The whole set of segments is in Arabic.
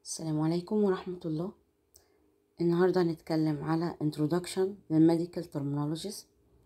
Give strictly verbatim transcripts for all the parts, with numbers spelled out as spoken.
السلام عليكم ورحمة الله. النهاردة هنتكلم على introduction للميديكال terminologies.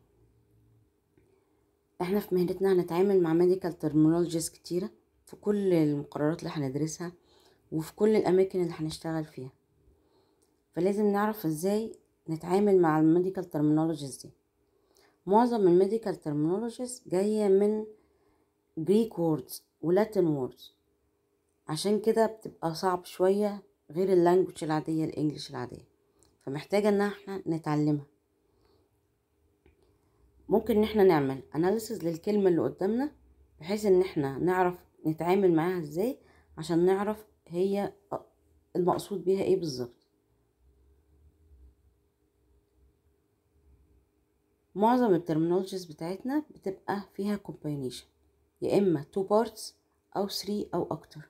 احنا في مهنتنا هنتعامل مع medical terminologies كتيرة في كل المقررات اللي هندرسها وفي كل الأماكن اللي هنشتغل فيها، فلازم نعرف ازاي نتعامل مع الميديكال terminologies دي. معظم الميديكال terminologies جاية من Greek words و Latin words، عشان كده بتبقى صعب شوية غير اللانجوج العادية الانجليش العادية، فمحتاجة ان احنا نتعلمها. ممكن ان احنا نعمل اناليسز للكلمة اللي قدامنا بحيث ان احنا نعرف نتعامل معاها ازاي، عشان نعرف هي المقصود بيها ايه بالظبط. معظم الترمينولوجيز بتاعتنا بتبقى فيها combination، يا اما two parts او three او اكتر.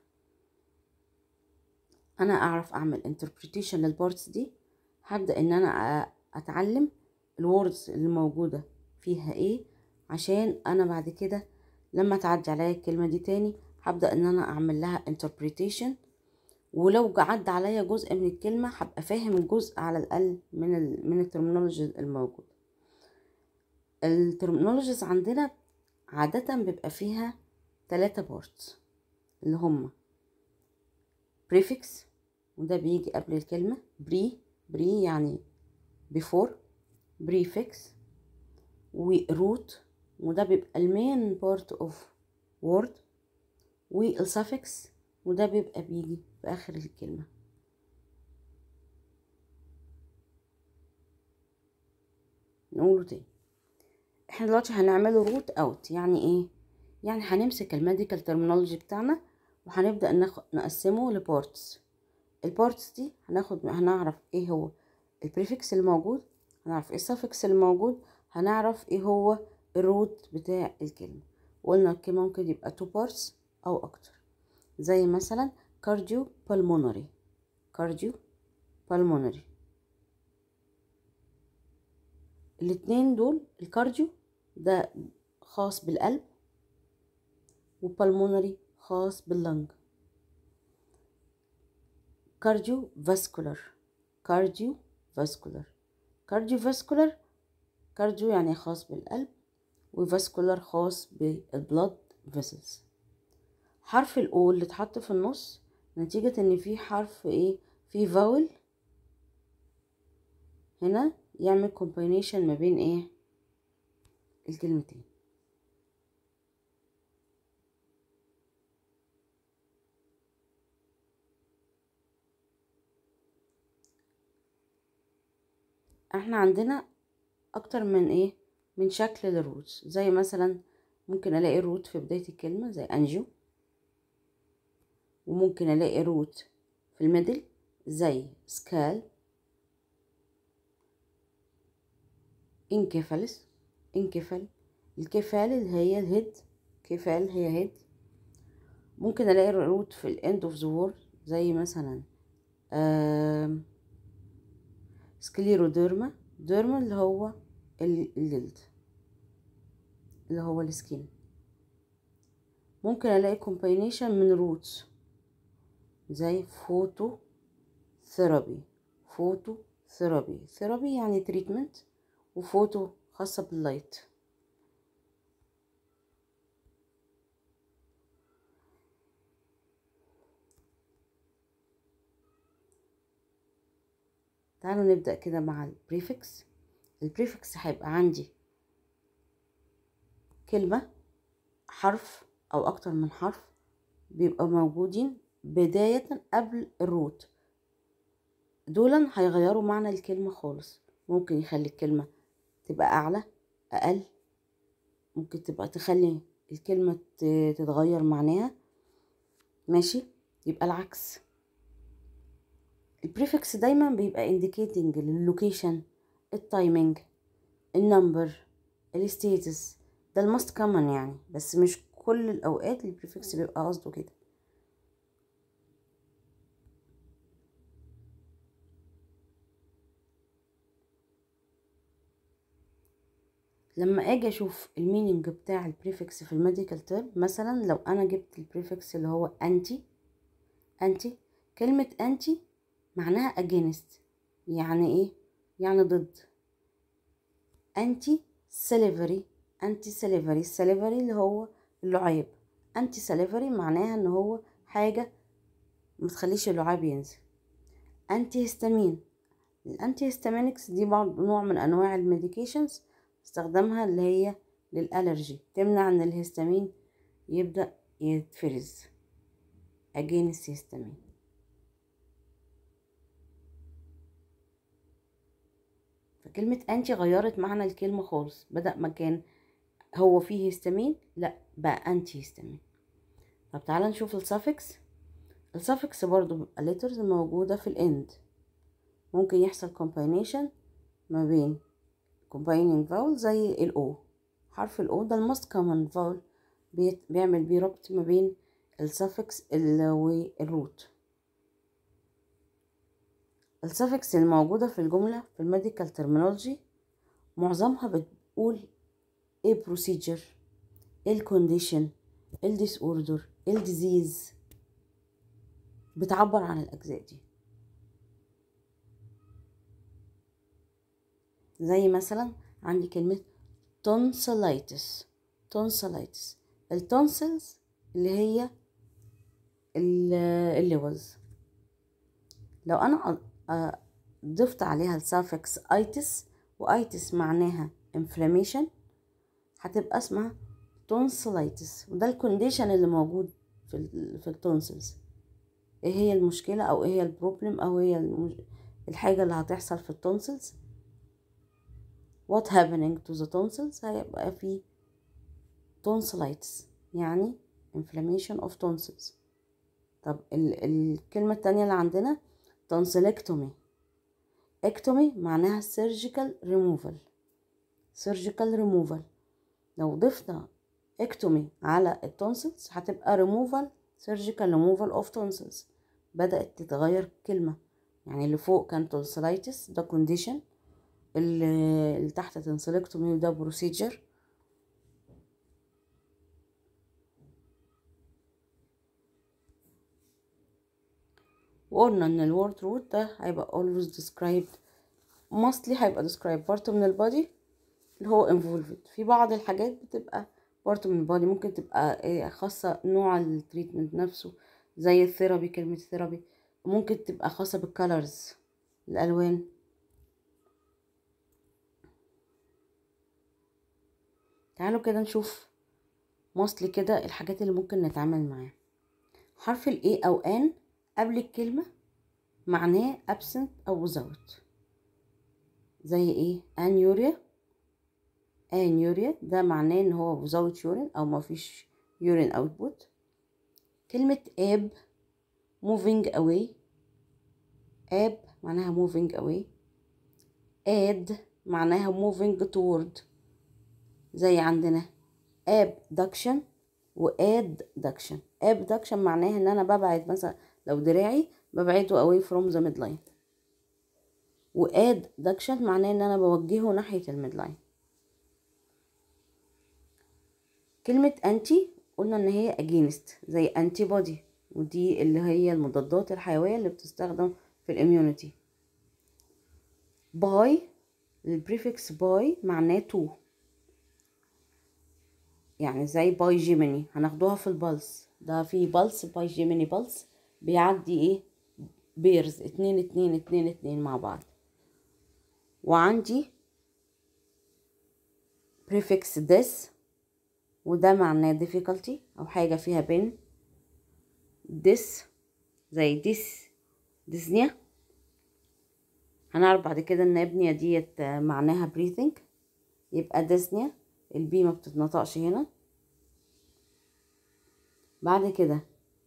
انا اعرف اعمل interpretation للبارتس دي، هبدأ ان انا اتعلم الوردز اللي موجودة فيها ايه، عشان انا بعد كده لما تعدي عليا الكلمة دي تاني هبدأ ان انا اعمل لها interpretation، ولو عدى عليا جزء من الكلمة هبقى فاهم الجزء على الاقل من ال من الترمينولوجي الموجود. الترمينولوجيز عندنا عادة بيبقى فيها ثلاثة بارتس اللي هما prefix، وده بيجي قبل الكلمة، بري بري يعني before، prefix وروت وده بيبقى المين بارت اوف وورد، والسفكس وده بيبقى بيجي في اخر الكلمة. نقوله تاني، احنا دلوقتي هنعمله روت اوت. يعني ايه؟ يعني هنمسك الميديكال ترمينولوجي بتاعنا وهنبدأ ناخد نقسمه لبارتس. البارتس دي هناخد هنعرف ايه هو البريفكس الموجود، هنعرف ايه السفكس الموجود، هنعرف ايه هو الروت بتاع الكلمة. وقلنا الكلمة ممكن يبقى two parts او اكتر، زي مثلا cardio pulmonary. cardio pulmonary الاتنين دول، الكارديو ده خاص بالقلب وبالمونري خاص باللنج. كارديو فاسكولار كارديو فاسكولار كارديو فاسكولار كارديو يعني خاص بالقلب، وفاسكولار خاص بالبلاد فيسلز. حرف الاو اللي اتحط في النص نتيجة ان في حرف ايه، في فاول هنا يعمل كومبينيشن ما بين ايه الكلمتين. احنا عندنا اكتر من ايه من شكل للروتس، زي مثلا ممكن الاقي روت في بداية الكلمة زي انجيو، وممكن الاقي روت في الميدل زي سكال، انكفالس انكفال الكفال اللي هي الهيد، كفال هي هيد. ممكن الاقي روت في الاند اوف ذا وورد زي مثلا سكليروديرما، ديرما اللي هو الجلد اللي هو السكين. ممكن الاقي كومباينيشن من روتس زي فوتو ثيرابي فوتو ثيرابي ثيرابي يعني تريتمنت، وفوتو خاصة باللايت. تعالوا نبدأ كده مع البريفكس. البريفكس هيبقى عندي كلمة حرف او اكتر من حرف بيبقى موجودين بداية قبل الروت، دولا هيغيروا معنى الكلمة خالص. ممكن يخلي الكلمة تبقى اعلى اقل، ممكن تبقى تخلي الكلمة تتغير معناها، ماشي. يبقى العكس، البريفكس دايما بيبقى indicating لللوكيشن، التايمينج، النمبر، الستيتس. ده الماست كومن يعني، بس مش كل الاوقات البريفكس بيبقى قصده كده. لما اجي اشوف المينينج بتاع البريفكس في الميديكال تيرم، مثلا لو انا جبت البريفكس اللي هو انتي انتي كلمة انتي معناها against، يعني ايه؟ يعني ضد. انتي سليفري، انتي سليفري، السليفري اللي هو اللعاب. انتي سليفري معناها ان هو حاجة متخليش اللعاب ينزل. انتي هيستامين، الانتي هيستامينكس دي برضه نوع من انواع الميديكيشنز استخدامها اللي هي للالرجي، تمنع ان الهستامين يبدأ يتفرز against هستامين. فكلمة انتي غيرت معنى الكلمة خالص، بدأ مكان هو فيه هستامين لا بقى انتي هستامين. طب تعالى نشوف السافكس. السافكس برضو بيبقى letters موجودة في الاند، ممكن يحصل combination ما بين combining vowel زي الاو. حرف الاو ده الموست common vowel بيعمل بيه ربط ما بين السافكس والروت. السافكس الموجودة في الجملة في الميديكال ترمينولوجي معظمها بتقول ايه procedure، ايه الكونديشن، ايه الديس اوردر، ايه الديزيز، بتعبر عن الاجزاء دي. زي مثلا عندي كلمة tonsillitis. tonsillitis التونسلز اللي هي اللوز، لو انا ضفت عليها السافكس ايتس، وايتس معناها inflammation، هتبقى اسمها tonsillitis. وده الكونديشن اللي موجود في ال في التونسلز. ايه هي المشكلة او ايه هي البروبلم او ايه هي الحاجة اللي هتحصل في التونسلز؟ what happening to the tonsils؟ هيبقى في tonsillitis يعني inflammation of tonsils. طب ال الكلمة التانية اللي عندنا tonsillectomy. ectomy معناها surgical removal. surgical removal لو ضفنا ectomy على التونسلز هتبقى removal surgical removal of tonsils. بدأت تتغير كلمة، يعني اللي فوق كان tonsillitis ده condition، اللي تحت tonsillectomy ده procedure. وقلنا ان الورد روت ده هيبقى always described mostly هيبقى described part من البادي اللي هو involved. في بعض الحاجات بتبقى part من البادي، ممكن تبقى خاصة نوع التريتمنت نفسه زي الثيرابي، كلمة ثيرابي ممكن تبقى خاصة بالكالرز الألوان. تعالوا كده نشوف mostly كده الحاجات اللي ممكن نتعامل معاها. حرف ال A أو N قبل الكلمة معناه absent أو without. زي ايه؟ anuria. anuria ده معناه ان هو without urine او ما فيش urine output. كلمة ab moving away. ab معناها moving away. add معناها moving toward. زي عندنا abduction و adduction. abduction معناها ان انا ببعد مثلا لو دراعي ببعده away from the midline، و adduction معناه ان انا بوجهه ناحية الميدلاين. كلمة anti قلنا ان هي against زي antibody، ودي اللي هي المضادات الحيوية اللي بتستخدم في الاميونيتي. باي البريفكس باي معناه تو، يعني زي باي جيميني هناخدوها في البلس. ده في بلس باي جيميني بلس بيعدي ايه بيرز اتنين اتنين اتنين اتنين مع بعض. وعندي prefix this وده معناه difficulty او حاجة فيها بين. this زي this ديزنيا. هنعرف بعد كده ان ابنية ديت معناها breathing، يبقى ديزنيا البي ما بتتنطقش هنا. بعد كده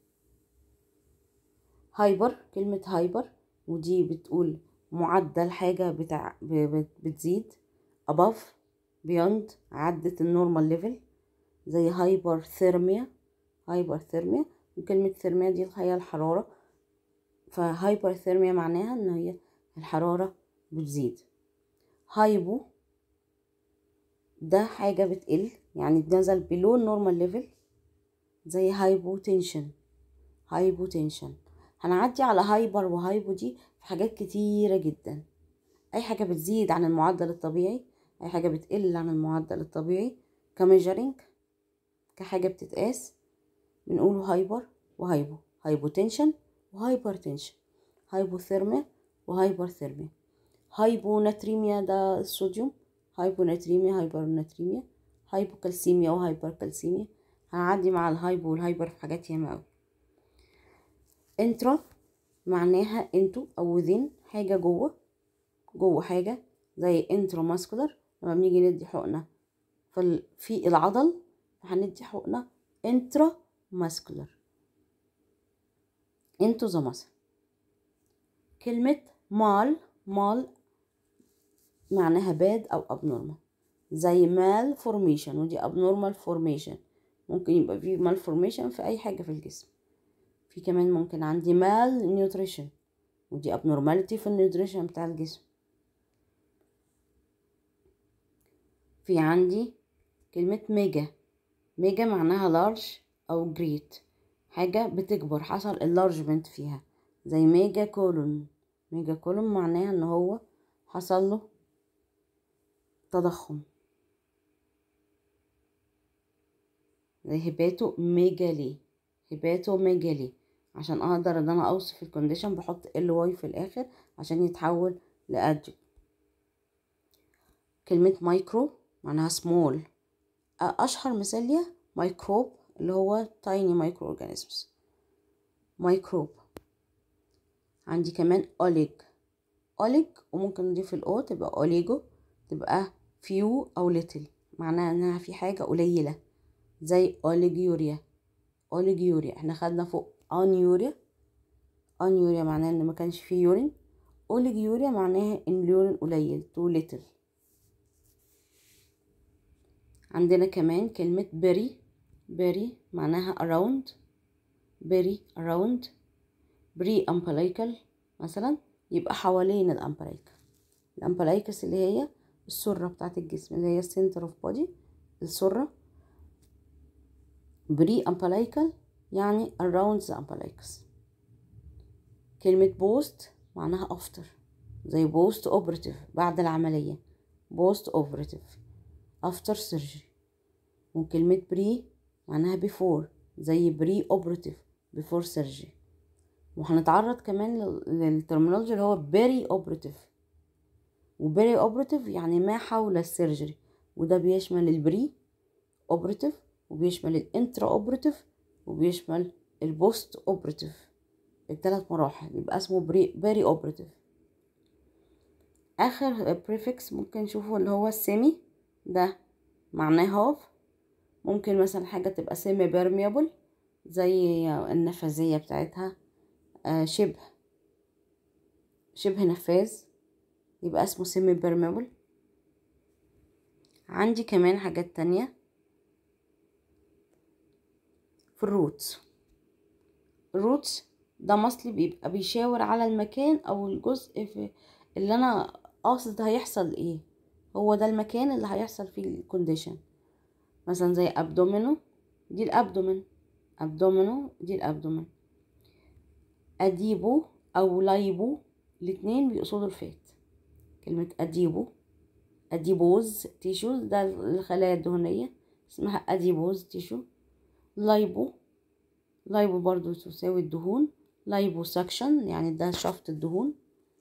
هايبر، كلمة هايبر ودي بتقول معدل حاجة بتاع بتزيد above beyond عدت النورمال ليفل، زي هايبر ثيرميا. هايبر ثيرميا وكلمة ثيرميا دي هي الحرارة، فهايبر ثيرميا معناها ان هي الحرارة بتزيد. هايبو ده حاجة بتقل، يعني بنزل below normal level، زي هايبوتنشن. هايبوتنشن هنعدي على هايبر وهايبو دي في حاجات كتيرة جدا. اي حاجة بتزيد عن المعدل الطبيعي، اي حاجة بتقل عن المعدل الطبيعي كميجرينج، كحاجة بتتقاس، بنقوله هايبر وهايبو. هايبوتنشن وهايبرتنشن، هايبوثيرميا وهايبرثيرميا. هايبوناتريميا ده الصوديوم، هايبوناتريميا هايبرناتريميا، هايبوكالسيميا وهايبركالسيميا. هنعدي مع الهايبو والهايبر في حاجات ياما اوي. انترا معناها انتو او within، حاجة جوه، جوه حاجة، زي انترا ماسكولار لما بنيجي ندي حقنة في العضل هندي حقنة انترا ماسكولار انتو ذا ماسل. كلمة مال، مال معناها باد او abnormal، زي مال فورميشن ودي abnormal formation. ممكن يبقى فيه مال فورميشن في اي حاجة في الجسم. في كمان ممكن عندي مال نيوتريشن ودي abnormality في النيوتريشن بتاع الجسم. في عندي كلمة ميجا، ميجا معناها large او great، حاجة بتكبر، حصل enlargement فيها، زي ميجا كولون. ميجا كولون معناها ان هو حصل له تضخم، زي هباتو ميجالي، هباتو ميجالي. عشان اقدر ان انا اوصف الكونديشن بحط ال واي في الاخر عشان يتحول لادجكت. كلمة مايكرو معناها سمول، اشهر مثال ليها ميكروب اللي هو تايني مايكرو اورجانيزمز، ميكروب. عندي كمان اوليج، اوليج وممكن نضيف الاو تبقى اوليجو، تبقى فيو او ليتل، معناها انها في حاجة قليلة، زي اوليجيوريا. اوليجيوريا احنا خدنا فوق انيوريا، انيوريا معناها ان ما كانش فيه يورين، اوليجيوريا معناها ان اليورين قليل، تو ليتل. عندنا كمان كلمة بري، بري معناها around، بري around. بري امبلايكال مثلا يبقى حوالين الامبلايكا، الامبلايكس اللي هي السرة بتاعت الجسم اللي هي center of body، السرة. بري امبلايكال يعني around the umbilicus. كلمة بوست معناها after، زي بوست اوبراتيف بعد العملية، بوست اوبراتيف after surgery. وكلمة بري معناها before، زي بري اوبراتيف before surgery. وهنتعرض كمان للترمينولوجي اللي هو بيري اوبراتيف، وبيري اوبراتيف يعني ما حول السيرجري، وده بيشمل البري اوبراتيف وبيشمل الانترا اوبراتيف وبيشمل البوست اوبراتيف، الثلاث مراحل، يبقى اسمه بري بيري اوبراتيف. اخر بريفكس ممكن نشوفه اللي هو السيمي، ده معناه هاف. ممكن مثلا حاجة تبقى سيمي بيرميبل زي النفاذية بتاعتها، آه شبه شبه نفاذ، يبقى اسمه سيمي بيرميبل. عندي كمان حاجات تانية في الروتس. الروتس ده مصلي بيبقى بيشاور على المكان او الجزء في اللي انا قاصد هيحصل ايه، هو ده المكان اللي هيحصل فيه الكونديشن. مثلا زي ابدومينو دي الابدومين، ابدومينو دي الابدومين. اديبو او لايبو الاتنين بيقصدوا الفات. كلمة اديبو، اديبوز تيشو ده الخلايا الدهنية اسمها اديبوز تيشو. لايبو، لايبو برضو تساوي الدهون، لايبو سكشن يعني ده شفط الدهون.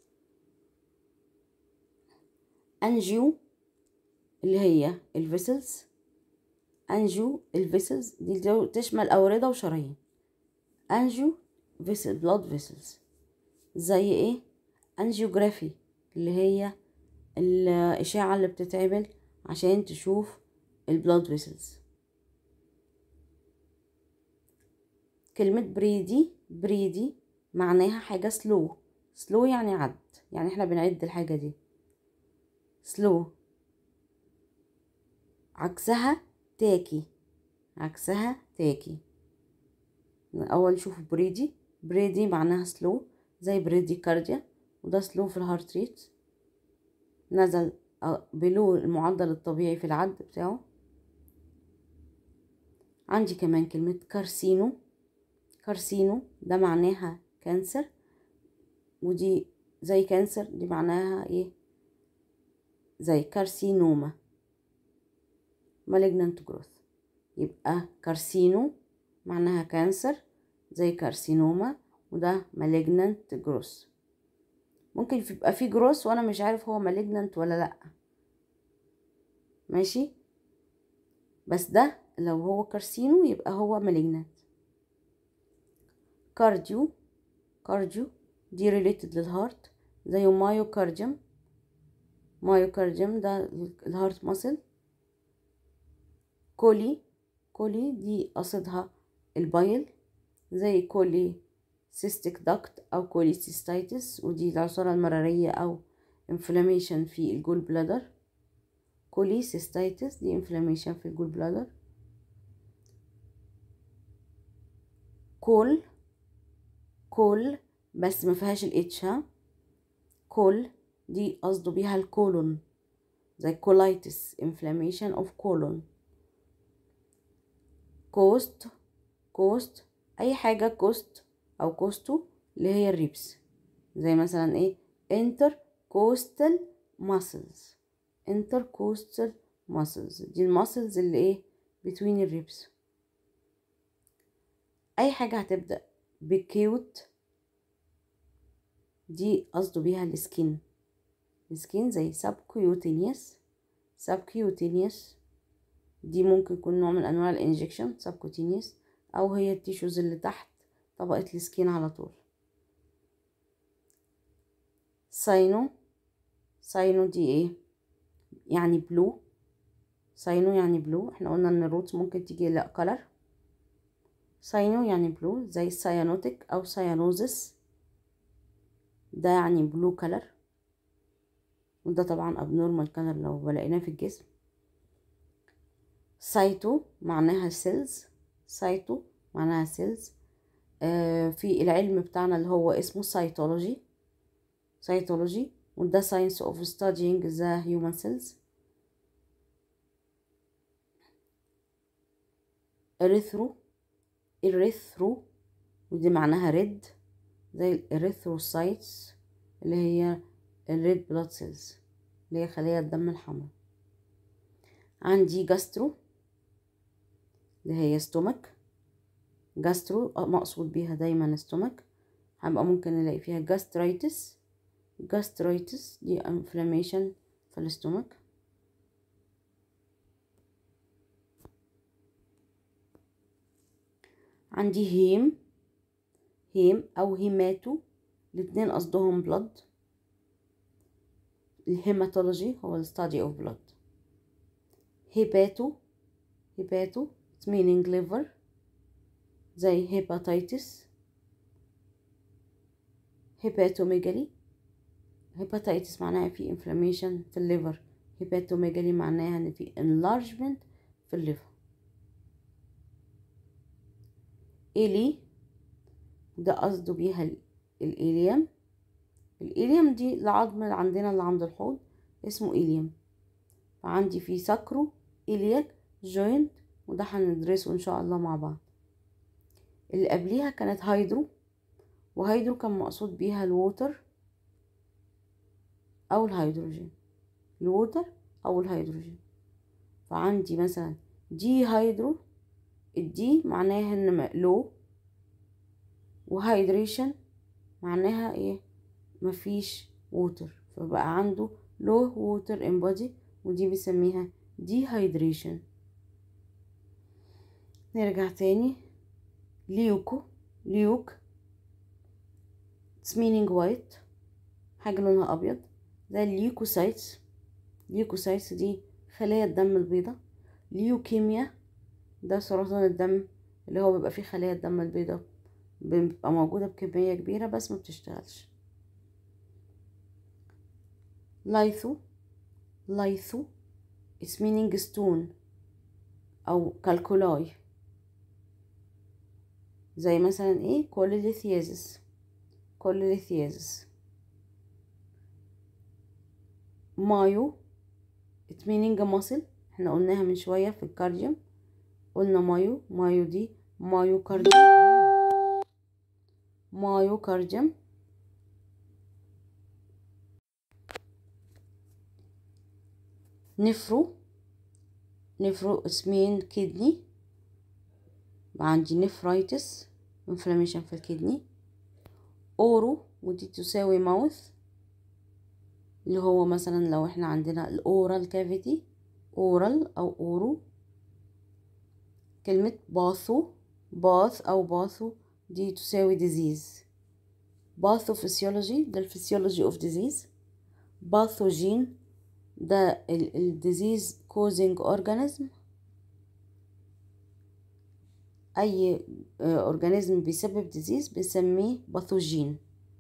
انجيو اللي هي الفيسلز، انجيو الفيسلز دي تشمل أوردة وشرايين. انجيو فيسل بلاد فيسلز، زي ايه؟ انجيوجرافي اللي هي الإشاعة اللي بتتعمل عشان تشوف البلاد فيسلز. كلمة بريدي، بريدي معناها حاجة سلو، سلو يعني عد، يعني احنا بنعد الحاجة دي سلو. عكسها تاكي، عكسها تاكي. اول نشوف بريدي، بريدي معناها سلو زي بريدي كارديا، وده سلو في الهارت ريت، نزل بلو المعدل الطبيعي في العد بتاعه. عندي كمان كلمة كارسينو، كارسينو ده معناها كانسر، ودي زي كانسر دي معناها ايه؟ زي كارسينوما malignant growth. يبقى كارسينو معناها كانسر زي كارسينوما، وده malignant growth. ممكن يبقى في جروس وانا مش عارف هو malignant ولا لا، ماشي، بس ده لو هو كارسينو يبقى هو malignant. كارديو كارديو دي related للهارت زي مايوكارديوم. مايوكارديوم ده الهارت ماسل. كولي كولي دي قصدها البايل زي كولي سيستيك داكت او كولي سيستايتس، ودي العصارة المرارية او inflammation في الجول بلادر. كولي سيستايتس دي inflammation في الجول بلادر. كول كول بس ما فيهاش الاتش، ها، كول دي قصده بيها الكولون زي كولايتس inflammation of colon. كوست كوست اي حاجة كوست او كوستو اللي هي الريبس، زي مثلا ايه intercostal muscles. intercostal muscles دي الماسلز اللي ايه between الريبس. اي حاجة هتبدأ بكيوت دي قصده بيها السكين. السكين زي subcutaneous subcutaneous دي ممكن يكون نوع من انواع الانجكشن subcutaneous، او هي التيشوز اللي تحت طبقة السكين على طول. ساينو ساينو دي ايه؟ يعني بلو. ساينو يعني بلو، احنا قلنا ان الروت ممكن تيجي لا كلر. ساينو يعني بلو زي سيانوتيك او سيانوزس، ده يعني بلو كلر، وده طبعا abnormal كلر لو بلاقيناه في الجسم. سايتو معناها سيلز. سايتو معناها سيلز. آه في العلم بتاعنا اللي هو اسمه سايتولوجي سايتولوجي وده science of studying the human cells. اريثرو اريثرو ودي معناها ريد زي الاريثروسايتس اللي هي الريد بلاد سيلز اللي هي خلايا الدم الحمراء. عندي جاسترو اللي هي ستومك. جاسترو مقصود بيها دايما ستومك، هبقى ممكن نلاقي فيها جاسترايتس. جاسترايتس دي انفلاميشن في الاستومك. عندي هيم هيم او هيماتو، الاتنين قصدهم بلد. الهيماتولوجي هو الستادي اوف بلد. هيباتو هيباتو it's meaning liver زي هيباتيتس. هيباتوميجالي هيباتيتس معناها في inflammation في الليفر، هيباتوميجالي معناها ان في enlargement في الليفر. إلي ده قصده بيها الإليم. الإليم دي العظم اللي عندنا اللي عند الحوض اسمه إليم. فعندي في ساكرو إلياك جوينت، وده هندرسه إن شاء الله مع بعض. اللي قبليها كانت هيدرو، وهيدرو كان مقصود بيها الووتر أو الهيدروجين. الووتر أو الهيدروجين. فعندي مثلا دي هيدرو، الدي معناها ان لو، وهيدريشن معناها ايه؟ مفيش ووتر، فبقى عنده لو ووتر ان بودي، ودي بنسميها دي هيدريشن. نرجع تاني. ليوكو ليوك it's meaning white، حاجة لونها ابيض زي الليوكوسايتس. ليوكوسايتس دي خلايا الدم البيضاء. ليوكيميا ده سرطان الدم اللي هو بيبقى فيه خلايا الدم البيضاء بتبقى موجودة بكمية كبيرة بس ما بتشتغلش. لايثو لايثو it's meaning stone أو كالكولاي زي مثلا ايه كوليليثيازيس. كوليليثيازيس. مايو it's meaning muscle، احنا قلناها من شوية في الكارديوم، قلنا مايو. مايو دي مايو كارديوم. مايوكارديوم. نفرو، نفرو اسمين كدني، عندي نفرايتس انفلاميشن في الكدني. اورو ودي تساوي ماوث، اللي هو مثلا لو احنا عندنا الاورال كافيتي اورال او اورو. كلمة باثو، باث او باثو دي تساوي ديزيز. باثوفيسيولوجي ده الفسيولوجي اوف ديزيز. باثوجين ده الديزيز كوزنج اورجانيزم، اي اورجانيزم بيسبب ديزيز بنسميه باثوجين.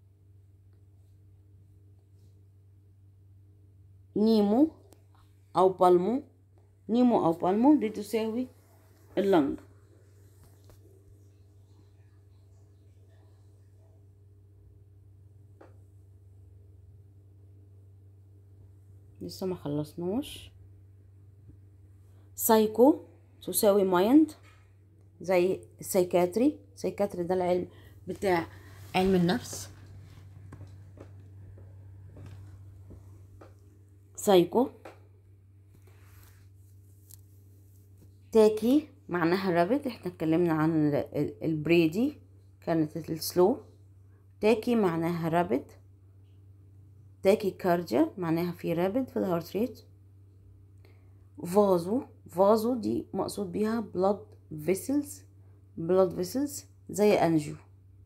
نيمو او بالمو، نيمو او بالمو دي تساوي اللنج. لسه ما خلصناش. سايكو تساوي مايند، زي السايكاتري. السايكاتري ده العلم بتاع علم النفس. سايكو. تاكي معناها رابد، احنا اتكلمنا عن البريدي كانت السلو. تاكي معناها رابد. تاكي كارديا معناها في رابد في الهارت ريت. فازو، فازو دي مقصود بيها بلاد فيسلز، بلاد فيسلز زي انجيو.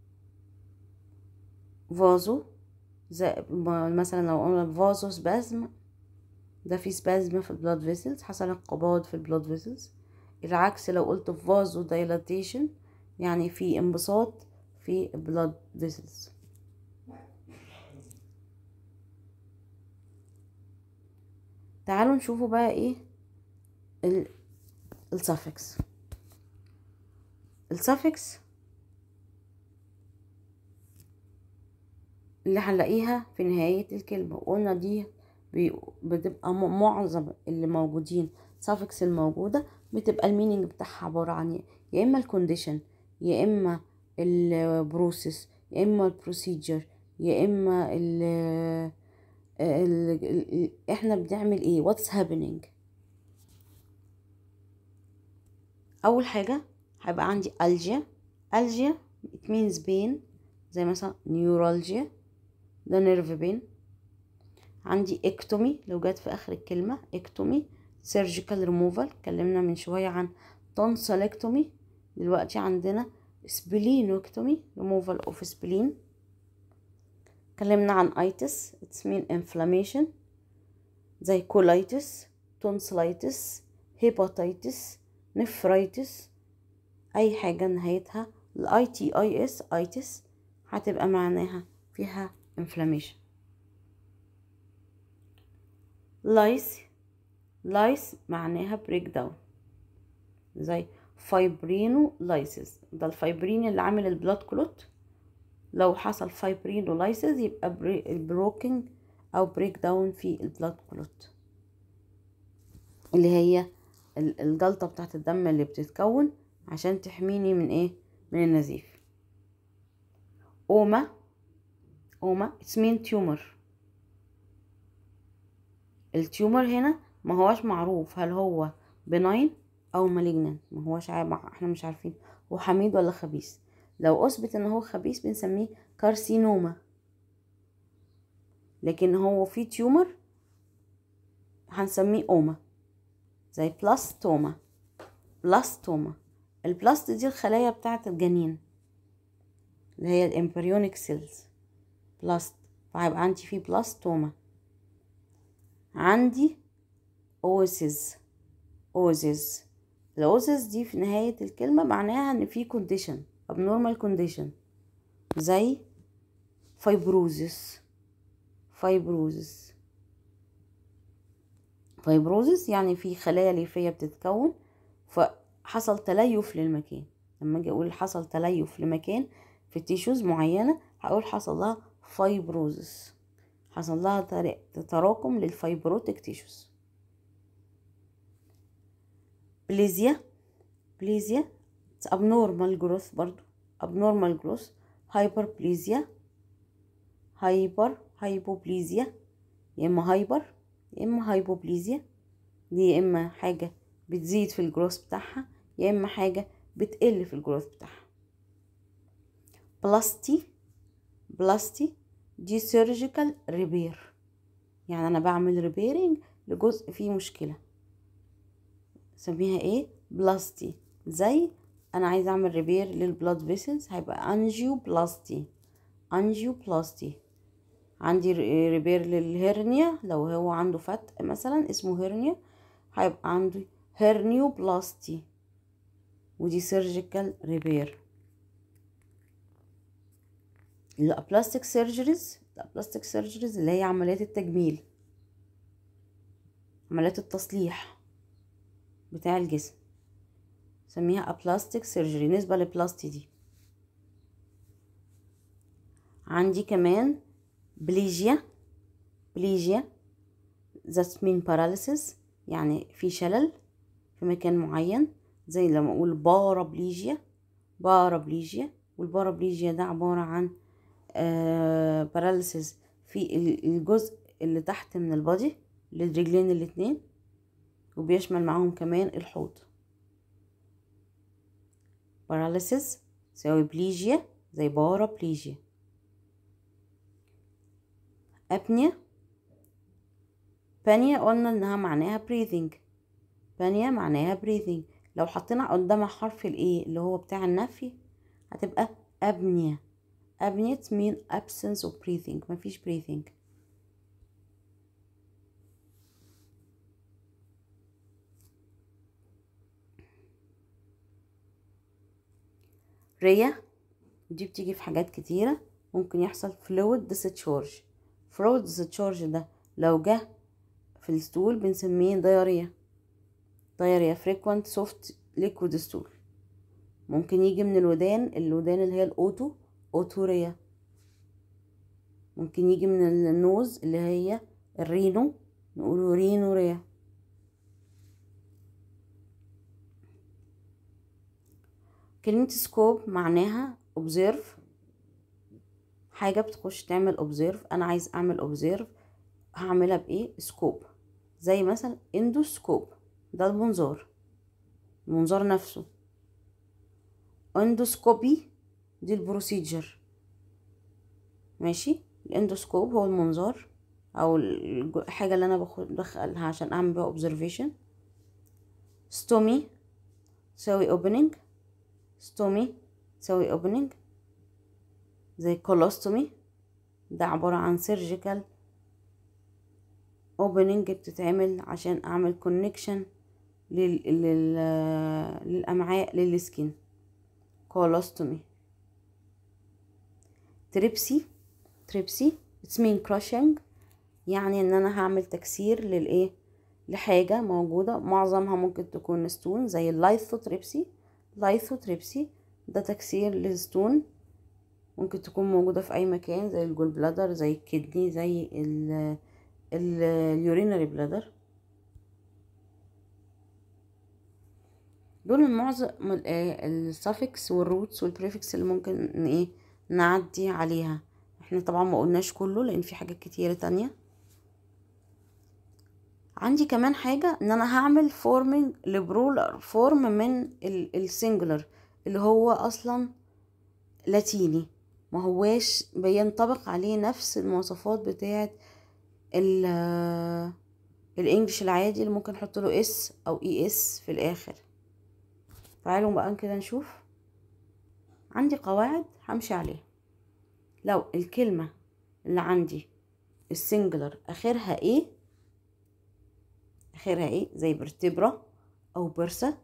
فازو زي مثلا لو قلنا فازو سبازم، ده في سبازم في البلاد فيسلز، حصل انقباض في البلاد فيسلز. العكس لو قلت فازو دايلاتيشن يعني في انبساط في البلاد فيسلز. تعالوا نشوفوا بقى ايه السافكس. السافكس اللي هنلاقيها في نهاية الكلمة، وقلنا دي بتبقى معظم اللي موجودين سافكس الموجودة بتبقى المينينج بتاعها عبارة عن يا اما الكونديشن، يا اما البروسيس، يا اما البروسيجر، يا اما ال ال ال احنا بنعمل ايه what's happening. اول حاجة هيبقى عندي algia. algia it means pain، زي مثلا neuralgia ده نيرف بين. عندي اكتومي لو جت في اخر الكلمة، اكتومي سيرجيكال ريموفال. اتكلمنا من شوية عن تونسلكتومي، دلوقتي عندنا سبلينوكتومي ريموفال اوف سبلين. اتكلمنا عن ايتس اتس مين انفلاميشن زي كولايتس، تونسلايتس، هيباتيتس، نفرايتس، اي حاجة نهايتها الاي تي اي اس ايتس هتبقى معناها فيها انفلاميشن. لايس، لايس معناها بريك داون، زي فايبرينو لايسيس ده الفايبرين اللي عامل البلاد كلوت. لو حصل فايبرينو لايسيس يبقى بروكينج او بريك داون في البلاد كلوت، اللي هي الجلطة بتاعت الدم اللي بتتكون عشان تحميني من ايه، من النزيف. اوما، اوما اسمين تيومر. التيومر هنا ما هوش معروف هل هو بناين او مالجنان، ما هوش عارف، احنا مش عارفين هو حميد ولا خبيث. لو اثبت ان هو خبيث بنسميه كارسينوما، لكن هو في تيومر هنسميه اوما، زي بلاستوما. بلاستوما البلاست دي الخلايا بتاعه الجنين اللي هي الامبريونيك سيلز بلاست، فهيبقى عندي فيه بلاستوما. عندي اوسيس، اوزيز. الاوزيز دي في نهاية الكلمة معناها ان في كونديشن abnormal كونديشن زي فايبروزيس. فايبروزيس فايبروزيس يعني في خلايا ليفية بتتكون فحصل تليف للمكان. لما اجي اقول حصل تليف لمكان في تيشوز معينة هقول حصل لها فايبروزيس، حصل لها تراكم للفايبروتيك تيشوز. بليزيا، بليزيا abnormal growth برضو abnormal growth هايبربليزيا، هايبر هايبوبليزيا، يا اما هايبر يا اما هايبوبليزيا. دي يا اما حاجة بتزيد في الجروث بتاعها يا اما حاجة بتقل في الجروث بتاعها. بلاستي، بلاستي دي سيرجيكال ريبير، يعني انا بعمل ريبيرنج لجزء فيه مشكلة، سميها ايه؟ بلاستي. زي انا عايزه اعمل ريبير للبلاد فيسلز هيبقى انجيو بلاستي، انجيو بلاستي. عندي ريبير للهرنيا لو هو عنده فتق مثلا اسمه هرنيا، هيبقى عندي هرنيو بلاستي، ودي سيرجيكال ريبير. الابلاستيك سيرجريز، الابلاستيك سيرجريز اللي هي عمليات التجميل، عمليات التصليح بتاع الجسم، سميها ابلاستيك سيرجري نسبة لبلاستي دي. عندي كمان بليجيا، بليجيا that mean paralysis، يعني في شلل في مكان معين، زي لما اقول بارابليجيا، بارابليجيا. والبارابليجيا ده عبارة عن آه باراليسيس في الجزء اللي تحت من البادي للرجلين الاتنين، وبيشمل معاهم كمان الحوض. باراليسيس تساوي بليجيا زي بارابليجيا. أبنيا، بانيا قلنا انها معناها breathing، بانيا معناها breathing. لو حطينا قدامها حرف الايه اللي هو بتاع النفي هتبقى أبنيا، أبنيا mean absence of breathing، مفيش breathing. ريا دي بتيجي في حاجات كتيرة، ممكن يحصل fluid discharge. fluid discharge ده لو جه في الستول بنسميه دايريا، دايريا frequent soft liquid stool. ممكن يجي من الودان، الودان اللي هي الاوتو، اوتوريا. ممكن يجي من النوز اللي هي الرينو، نقوله رينوريا. كلمة سكوب معناها observe، حاجة بتخش تعمل observe. انا عايز اعمل observe هعملها بايه؟ سكوب. زي مثلا اندوسكوب ده المنظار، المنظار نفسه. اندوسكوبي دي البروسيجر، ماشي. الاندوسكوب هو المنظار او الحاجة اللي انا بدخلها عشان اعمل بيها observation. ستومي تساوي opening، ستومي تساوي opening. زي كولوستومي ده عبارة عن surgical opening بتتعمل عشان اعمل connection لل... لل... للامعاء للسكين، كولوستومي. تريبسي، تريبسي it's mean crushing، يعني ان انا هعمل تكسير للايه؟ لحاجة موجودة، معظمها ممكن تكون ستون زي اللايثوتريبسي. لايثوتريبسي ده تكسير للستون، ممكن تكون موجودة في اي مكان زي الجول بلادر، زي الكدني، زي ال اليورينري بلادر. دول معظم السافكس والروتس والبريفكس اللي ممكن ايه نعدي عليها. احنا طبعا ما قلناش كله لان في حاجات كتيرة تانية. عندي كمان حاجة ان انا هعمل فورمينج لبرولر فورم من السنجلر اللي هو اصلا لاتيني، ما هواش بينطبق عليه نفس المواصفات بتاعة الانجليش العادي اللي ممكن نحط له اس او اي اس في الاخر. تعالوا بقى كده نشوف. عندي قواعد همشي عليها. لو الكلمة اللي عندي السنجلر اخرها ايه، اخرها ايه زي برتبرا او برسا،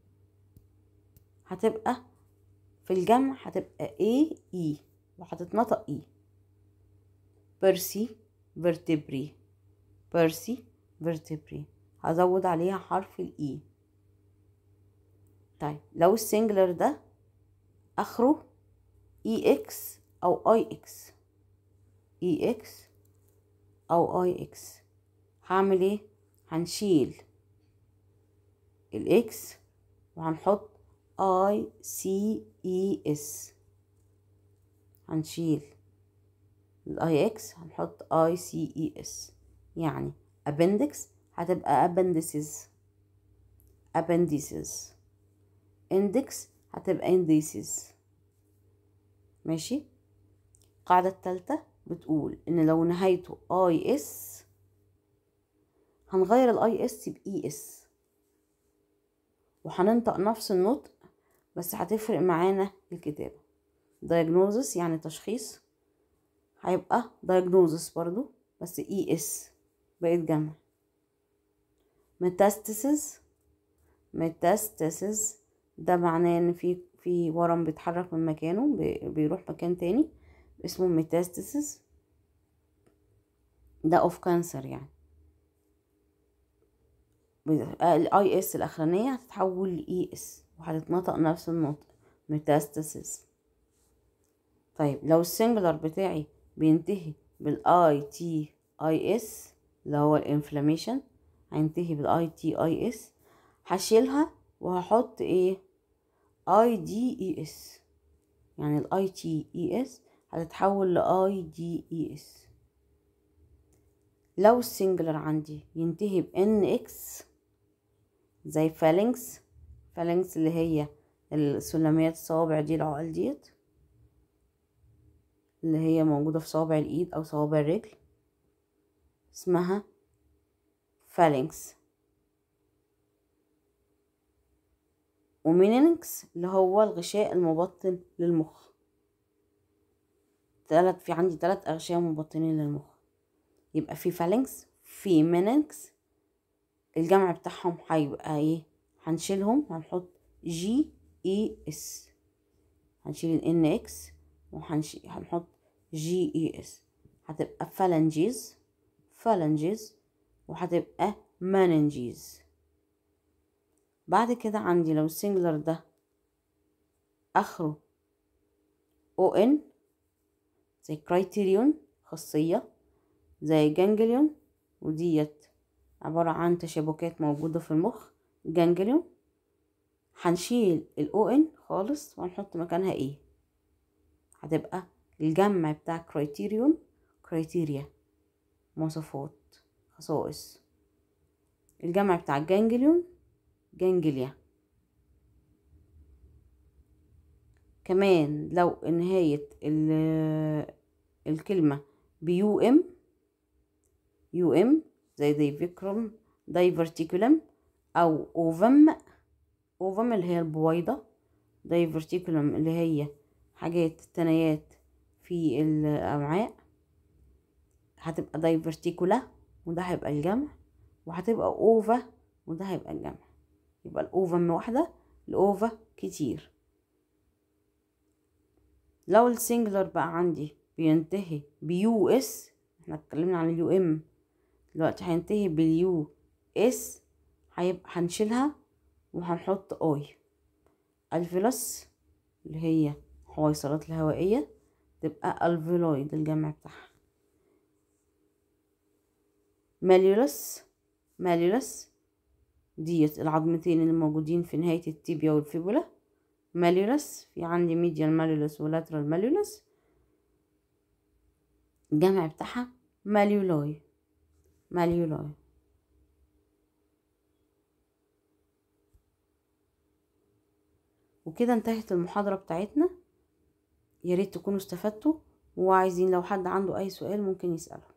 هتبقى في الجمع هتبقى ايه اي وهتتنطق اي. برسي فيرتبري، برسي فيرتبري هزود عليها حرف الاي. طيب لو السنجلر ده اخره اي اكس او اي اكس، اي اكس او اي اكس، هعمل ايه؟ هنشيل الاكس وهنحط اي سي اي اس. هنشيل الاي اكس هنحط اي سي اي اس، يعني appendix هتبقى appendices appendices index هتبقى indices. ماشي. القاعدة التالتة بتقول ان لو نهايته اي اس هنغير الاي اس باي اس، وهننطق نفس النطق بس هتفرق معانا الكتابة. diagnosis يعني تشخيص، هيبقى diagnosis برضو بس اي اس بقيت جمع. metastasis metastasis ده معناه ان في في ورم بيتحرك من مكانه بيروح مكان تاني اسمه metastasis، ده of cancer. يعني الاي اس الاخرانيه هتتحول لاي اس وهتتنطق نفس النطق metastasis. طيب لو السنجلر بتاعي بينتهي بالاي تي اي اس اللي هو الانفلاميشن هينتهي بالاي تي اي اس، هشيلها وهحط ايه اي دي اي اس، يعني الاي تي اي اس هتتحول لاي دي اي اس. لو السنجلر عندي ينتهي بان اكس زي فالنكس فالنكس اللي هي السلميات الصوابع دي، العقل ديت اللي هي موجودة في صوابع الايد او صوابع الرجل اسمها فالنكس. ومينينكس اللي هو الغشاء المبطن للمخ. تلات في عندي تلات أغشياء مبطنين للمخ، يبقى في فالنكس في مينينكس. الجمع بتاعهم هيبقى ايه؟ هنشيلهم هنحط جي اي اس، هنشيل الان اكس وهنحط جي اي اس، هتبقى فالنجيز فالنجيز وهتبقى ماننجيز. بعد كده عندي لو السنجلر ده اخره او ان زي كرايتيريون خاصية، زي جانجليون وديت عبارة عن تشابكات موجودة في المخ جانجليون، هنشيل الاو ان خالص وهنحط مكانها ايه، هتبقى الجمع بتاع كرايتيريون كرايتيريا مواصفات خصائص، الجمع بتاع جانجليون جانجليا. كمان لو نهاية الكلمة بيو ام يو ام زي ديفيكروم دايفرتيكولم او اوفم اوفم اللي هي البويضة، دايفرتيكولم اللي هي حاجات تنايات في الأمعاء، هتبقى دايفرتيكولا وده هيبقى الجمع، وهتبقى اوفا وده هيبقى الجمع. يبقى الاوفم واحدة الاوفا كتير. لو السنجلر بقى عندي بينتهي بيو اس، احنا اتكلمنا عن اليو ام، دلوقتي هينتهي باليو اس، هيبقى هنشيلها وهنحط اي. الفيلوس اللي هي حويصلات الهوائية تبقى الفيلوي، ده الجمع بتاعها. ماليولس ماليولس ديت العظمتين اللي موجودين في نهاية التيبيا والفيبولا. ماليولس في عندي ميديال ماليولس ولاترال ماليولس، الجمع بتاعها ماليولاي ماليولاي. وكده انتهت المحاضرة بتاعتنا، ياريت تكونوا استفدتوا، وعايزين لو حد عنده اي سؤال ممكن يسأله.